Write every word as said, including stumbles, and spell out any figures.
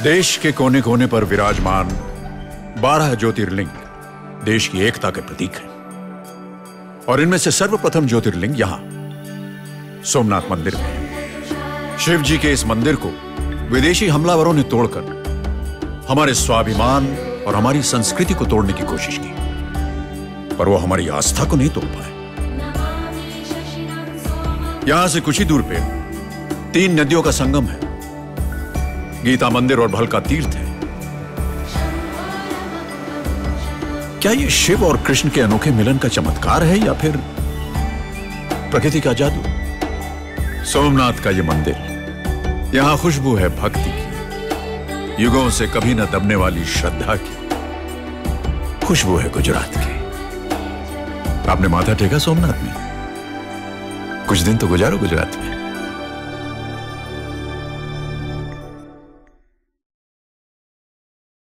देश के कोने कोने पर विराजमान बारह ज्योतिर्लिंग देश की एकता के प्रतीक हैं और इनमें से सर्वप्रथम ज्योतिर्लिंग यहां सोमनाथ मंदिर में है। शिव जी के इस मंदिर को विदेशी हमलावरों ने तोड़कर हमारे स्वाभिमान और हमारी संस्कृति को तोड़ने की कोशिश की, पर वो हमारी आस्था को नहीं तोड़ पाए। यहां से कुछ ही दूर पे तीन नदियों का संगम है, गीता मंदिर और भलका तीर्थ है। क्या ये शिव और कृष्ण के अनोखे मिलन का चमत्कार है या फिर प्रकृति का जादू? सोमनाथ का ये मंदिर, यहां खुशबू है भक्ति की, युगों से कभी न दबने वाली श्रद्धा की खुशबू है गुजरात की। आपने माथा टेका सोमनाथ में? कुछ दिन तो गुजारो गुजरात में।